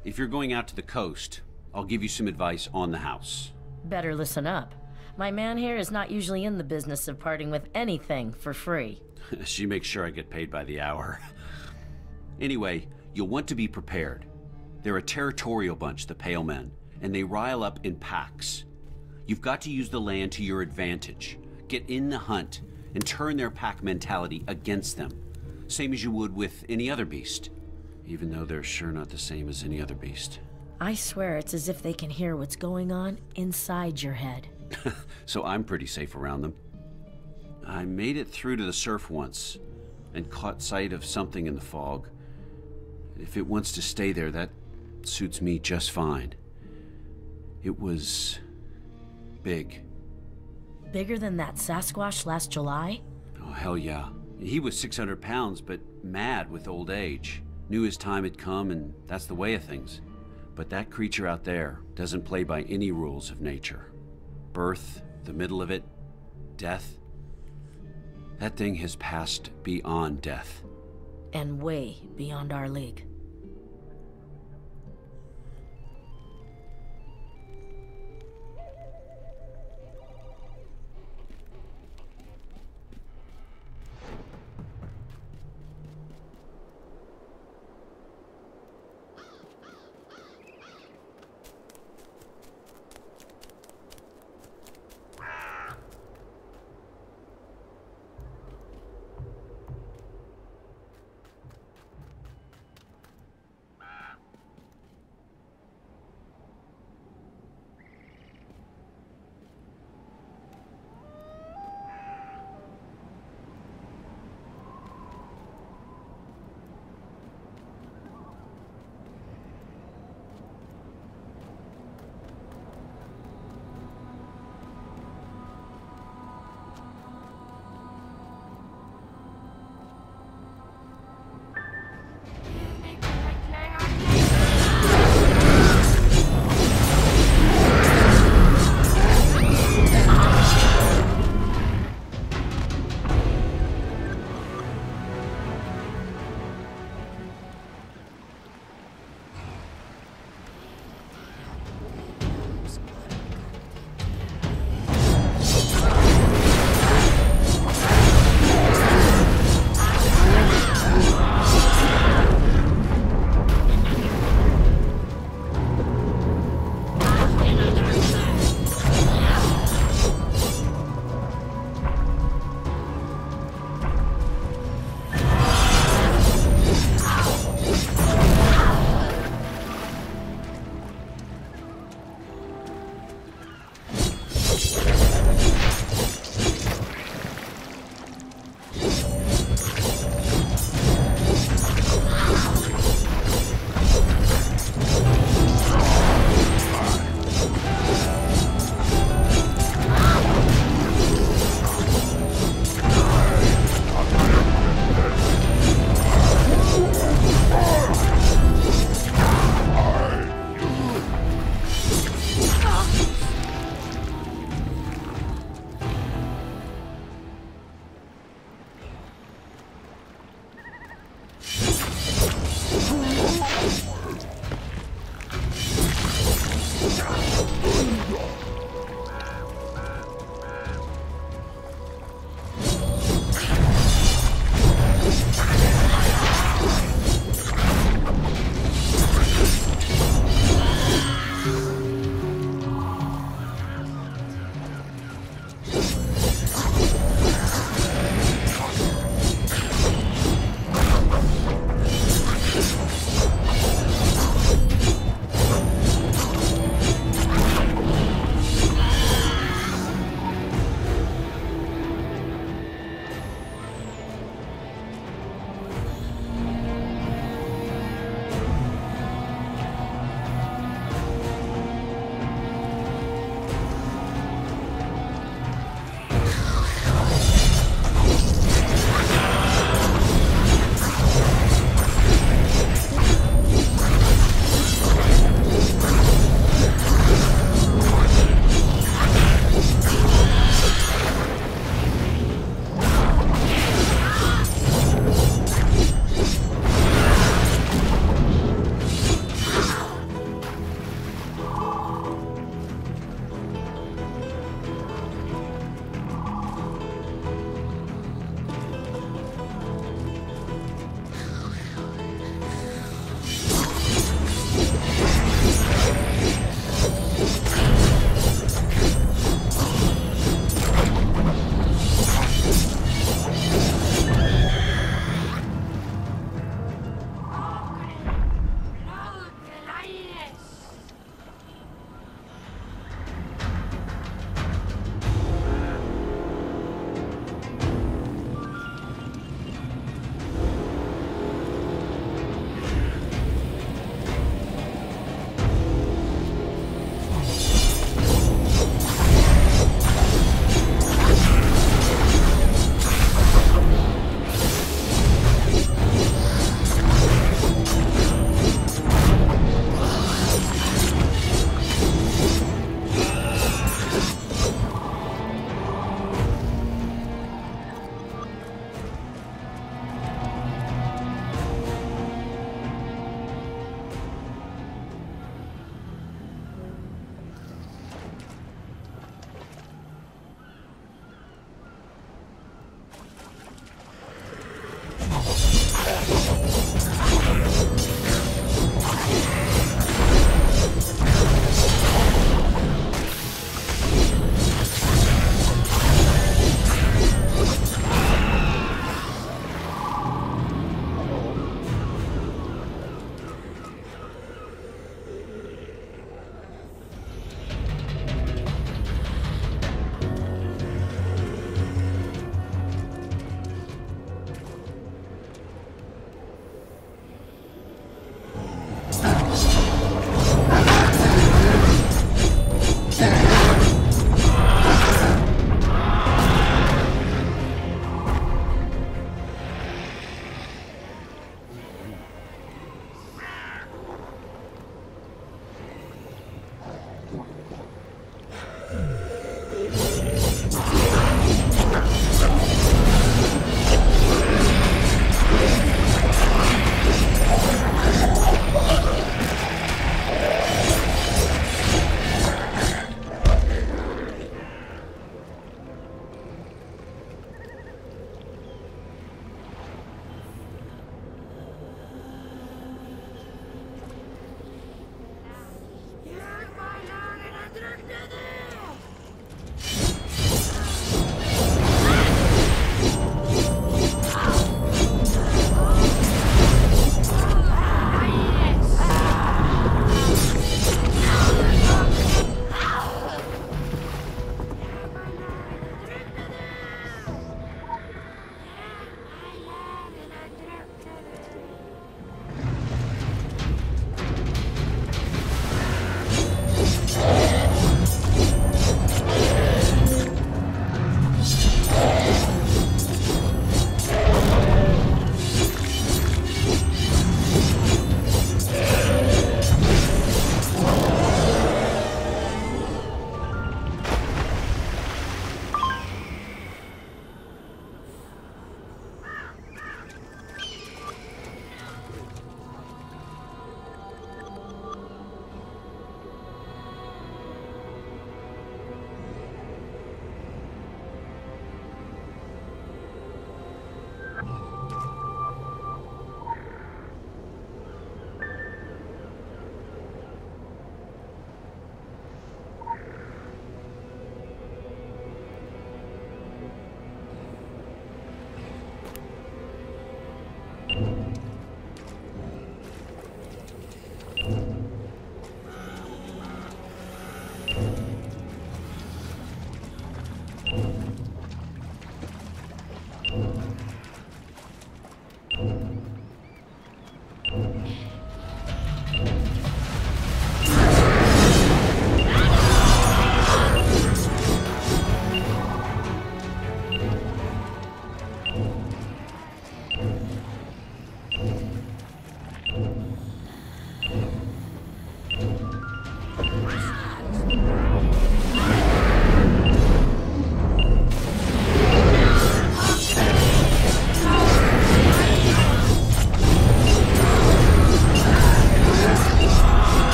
If you're going out to the coast, I'll give you some advice on the house. Better listen up. My man here is not usually in the business of parting with anything for free. She makes sure I get paid by the hour. Anyway, you'll want to be prepared. They're a territorial bunch, the Pale Men, and they rile up in packs. You've got to use the land to your advantage. Get in the hunt and turn their pack mentality against them. Same as you would with any other beast. Even though they're sure not the same as any other beast. I swear it's as if they can hear what's going on inside your head. So I'm pretty safe around them. I made it through to the surf once and caught sight of something in the fog. If it wants to stay there, that suits me just fine. It was big. Bigger than that Sasquatch last July? Oh, hell yeah. He was 600 pounds, but mad with old age. Knew his time had come, and that's the way of things. But that creature out there doesn't play by any rules of nature. Birth, the middle of it, death. That thing has passed beyond death. And way beyond our league.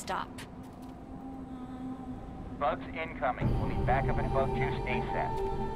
stop. Bugs incoming. We'll need backup and bug juice ASAP.